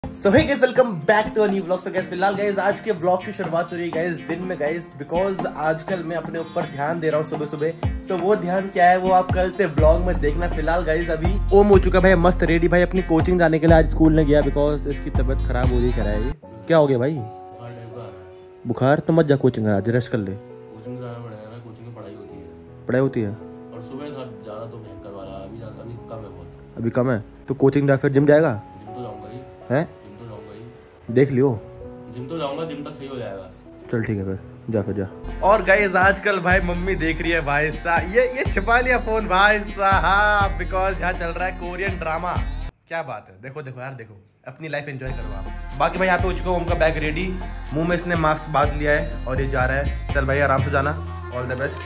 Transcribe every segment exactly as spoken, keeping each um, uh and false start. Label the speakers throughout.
Speaker 1: So hey guys, welcome back to a new vlog. So guys, फिलहाल guys आज के vlog की शुरुआत हो रही है गाइस दिन में गाइस, बिकॉज आजकल मैं अपने ऊपर ध्यान दे रहा हूँ सुबह सुबह। तो वो ध्यान क्या है वो आप कल से व्लॉग में देखना। फिलहाल गाइस अभी ओम हो चुका भाई मस्त रेडी भाई अपनी कोचिंग जाने के लिए। आज स्कूल ने गया बिकॉज इसकी तबीयत खराब हो रही है। ये क्या हो गया भाई? बुखार? तो मत जा कोचिंग, आज रेस्ट कर ले।
Speaker 2: कोचिंग जाना पड़ेगा ना, कोचिंग में पढ़ाई होती है।
Speaker 1: पढ़ाई होती है
Speaker 2: और सुबह ज्यादा तो भयंकर वाला, अभी ज्यादा अभी कम है बहुत।
Speaker 1: अभी कम है तो कोचिंग जा, फिर जिम जाएगा?
Speaker 2: जिम तो जाऊंगा ही
Speaker 1: है,
Speaker 2: जिम तो जाऊंगा ही
Speaker 1: देख लियो।
Speaker 2: जिम तो जाऊंगा, जिम तक सही हो जाएगा।
Speaker 1: चल ठीक है, फिर जा फिर जा। और गाइस आजकल भाई मम्मी देख रही है भाई साहब, ये ये छिपा लिया फोन भाई साहब, बिकॉज यहाँ चल रहा है कोरियन ड्रामा। क्या बात है, देखो देखो यार, देखो अपनी लाइफ एंजॉय करो आप। बाकी भाई यहाँ पे हो चुका ओम का बैग रेडी, मुंह में इसने मास्क बांध लिया है और ये जा रहा है। चल भाई आराम से जाना, ऑल द बेस्ट।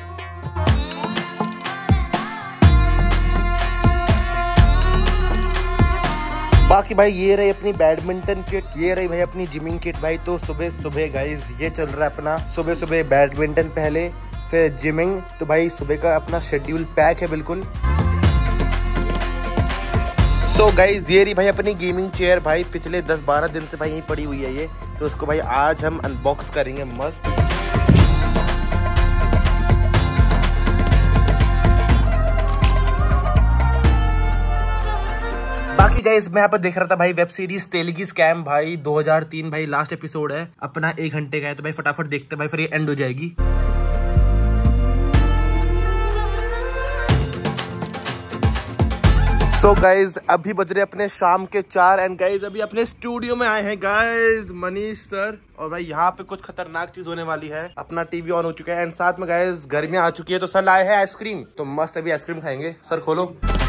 Speaker 1: बाकी भाई ये रही अपनी बैडमिंटन किट, ये रही भाई अपनी जिमिंग किट भाई। तो सुबह सुबह गाइस ये चल रहा है अपना सुबह सुबह बैडमिंटन, पहले फिर जिमिंग। तो भाई सुबह का अपना शेड्यूल पैक है बिल्कुल। सो so गाइस ये रही भाई अपनी गेमिंग चेयर भाई, पिछले दस बारह दिन से भाई यहीं पड़ी हुई है ये। तो उसको भाई आज हम अनबॉक्स करेंगे मस्त। बाकी गाइस मैं यहाँ पर देख रहा था भाई वेब सीरीज तेलुगु स्कैम भाई दो हज़ार तीन भाई लास्ट एपिसोड है अपना, एक घंटे का है। तो भाई फटाफट देखते हैं भाई, फिर ये एंड हो जाएगी। सो so गाइज अभी बज रहे अपने शाम के चार एंड गाइज अभी अपने स्टूडियो में आए हैं गाइज मनीष सर। और भाई यहाँ पे कुछ खतरनाक चीज होने वाली है, अपना टीवी ऑन हो चुका है एंड साथ में गाइज गर्मियां आ चुकी है। तो सर लाए हैं आइसक्रीम, तो मस्त अभी आइसक्रीम खाएंगे। सर खोलो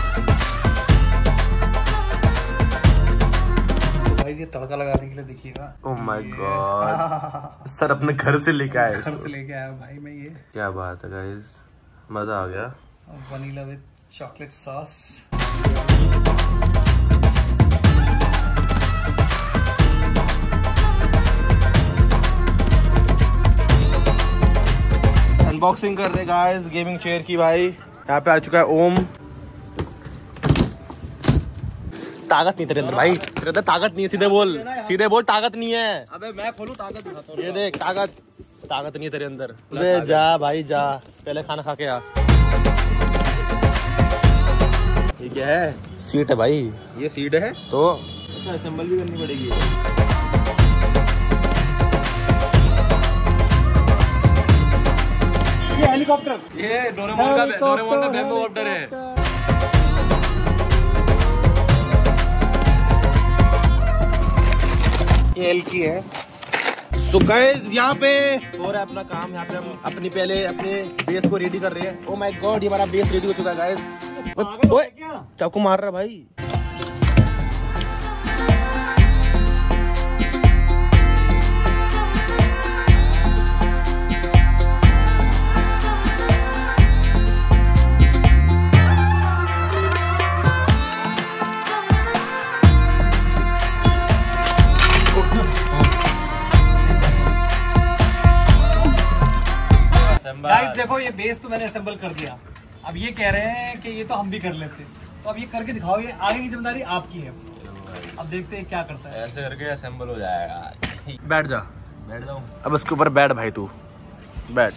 Speaker 3: भाई, ये तड़का लगाने के लिए देखिएगा।
Speaker 1: ओह माय गॉड, सर अपने घर से लेके आए,
Speaker 3: घर से लेके आया भाई मैं ये।
Speaker 1: क्या बात है गाइज, मजा आ गया।
Speaker 3: Vanilla with chocolate sauce.
Speaker 1: Unboxing कर रहे गाइस गेमिंग चेयर की भाई। यहाँ पे आ चुका है ओम। ताकत नहीं तेरे अंदर भाई, तेरे अंदर ताकत नहीं है, सीधे बोल सीधे बोल ताकत नहीं है।
Speaker 3: अबे मैं खोलूं, ताकत दिखाता हूं।
Speaker 1: ये देख ताकत ताकत नहीं है तेरे अंदर। अबे जा भाई जा, पहले खाना खा के आ। ये क्या है? सीट है भाई, ये सीट है तो
Speaker 3: अच्छा असेंबल भी करनी पड़ेगी। ये हेलीकॉप्टर,
Speaker 2: ये डोरेमोन का डोरेमोन का बैम्बू कॉप्टर है।
Speaker 1: ये एल की है। सो गाइस यहाँ पे हो रहा है अपना काम। यहाँ पे हम अपनी पहले अपने बेस को रेडी कर रहे हैं। ओह माय गॉड, ये हमारा बेस रेडी हो चुका है गाइस। ओए चाकू मार रहा भाई।
Speaker 3: गाइस देखो ये बेस तो मैंने असेंबल कर दिया। अब ये कह रहे हैं कि ये तो हम भी कर लेते, तो अब ये करके दिखाओ। ये आगे की जिम्मेदारी आपकी है। अब देखते हैं क्या करता है।
Speaker 2: ऐसे करके असेंबल हो जाएगा।
Speaker 1: बैठ जा,
Speaker 2: बैठ जाऊं
Speaker 1: अब उसके ऊपर बैठ भाई, तू बैठ।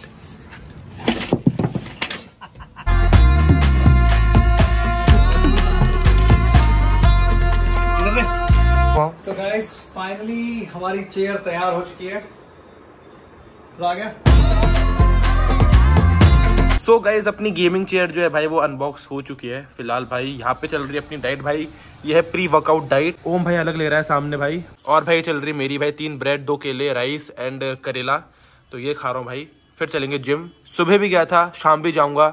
Speaker 3: तो गाइस फाइनली हमारी चेयर तैयार हो चुकी है। आ गया।
Speaker 1: सो so गाइज अपनी गेमिंग चेयर जो है भाई वो अनबॉक्स हो चुकी है। फिलहाल भाई यहाँ पे चल रही है अपनी डाइट भाई, ये है प्री वर्कआउट डाइट। ओम भाई अलग ले रहा है सामने भाई, और भाई चल रही मेरी भाई तीन ब्रेड, दो केले, राइस एंड करेला। तो ये खा रहा हूँ भाई। फिर चलेंगे जिम, सुबह भी गया था, शाम भी जाऊंगा।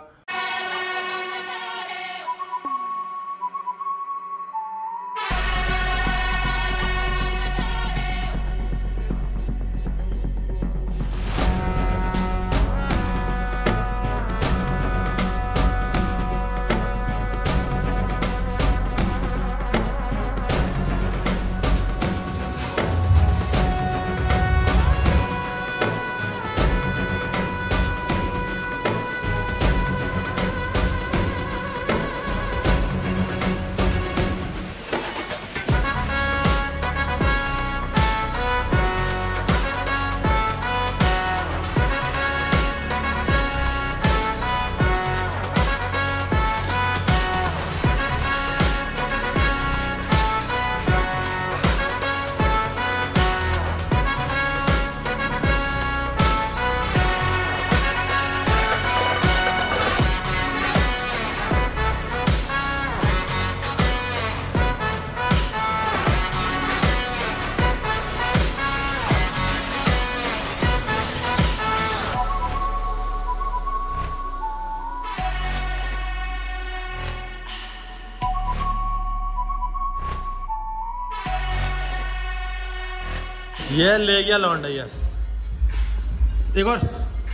Speaker 1: ये ले गया लौंडा, यस। एक और,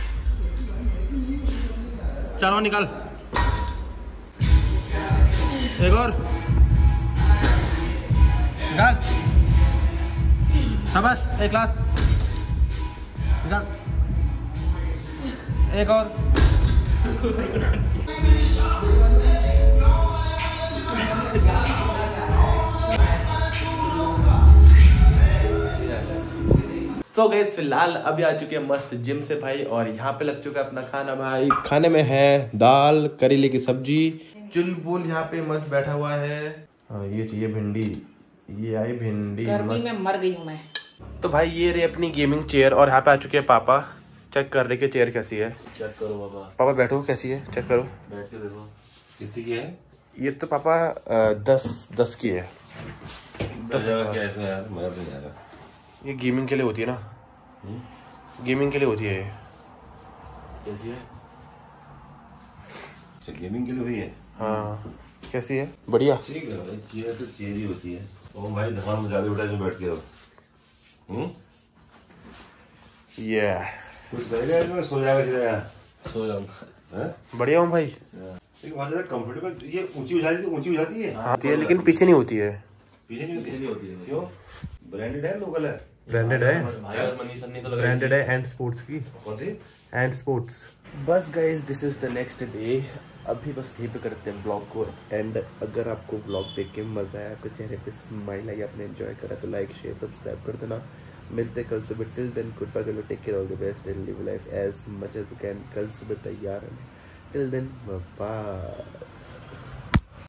Speaker 1: चलो निकाल, एक और निकाल, शाबाश, एक ग्लास निकाल, एक और। सो गाइस फिलहाल अभी आ चुके हैं मस्त जिम से भाई, और यहाँ पे लग चुका है अपना खाना भाई। खाने में है दाल, करेले की सब्जी, चुलबुल यहाँ पे मस्त बैठा हुआ है। हाँ ये चाहिए भिंडी, ये आई भिंडी,
Speaker 4: गर्मी में मर गई हूँ मैं।
Speaker 1: तो भाई ये रही अपनी गेमिंग चेयर, और यहाँ पे आ चुके हैं पापा। चेक कर रहे कि चेयर कैसी है।
Speaker 2: चेक करो पापा।
Speaker 1: पापा बैठो, कैसी है चेक करो।
Speaker 2: बैठ के देखो कितनी की है।
Speaker 1: ये तो पापा आ, दस दस की है।
Speaker 2: दस हजार क्या इसमें यार, मजा नहीं आ रहा।
Speaker 1: ये गेमिंग के लिए होती है ना, गेमिंग के लिए होती है ये।
Speaker 2: कैसी है? अच्छा गेमिंग के लिए हुई है।
Speaker 1: हाँ कैसी है? बढ़िया।
Speaker 2: ठीक है भाई, चेयर तो चेयर ही होती है। ओ भाई धमाल में ज्यादा उठा बैठ के रहो। हम्म
Speaker 1: ये
Speaker 2: कुछ करेगा इसमें, सो जाएगा सीधा। सो जाऊंगा।
Speaker 1: बढ़िया हूँ भाई।
Speaker 2: लेकिन बहुत ज्यादा कंफर्टेबल। ये ऊंची हो जाती है, ऊंची हो जाती है।
Speaker 1: हाँ है, लेकिन पीछे नहीं होती है।
Speaker 2: पीछे नहीं होती, नहीं होती है। क्यों? ब्रांडेड है लोकल है?
Speaker 1: ब्रांडेड है,
Speaker 2: भाई और मनीष सर ने तो लगाई।
Speaker 1: ब्रांडेड है एंड स्पोर्ट्स की।
Speaker 2: कौन सी?
Speaker 1: And sports. बस guys this is the next day. अभी बस यहीं पे करते हैं ब्लॉग को एंड। अगर आपको ब्लॉग देख के मजा आया, आपके चेहरे पे स्माइल आई, आपने एंजॉय करा, तो लाइक शेयर सब्सक्राइब कर देना। मिलते कल सुबह। Till then good bye, take care, all the best and live life as much as you can. कल सुबह तैयार है। Till then bye.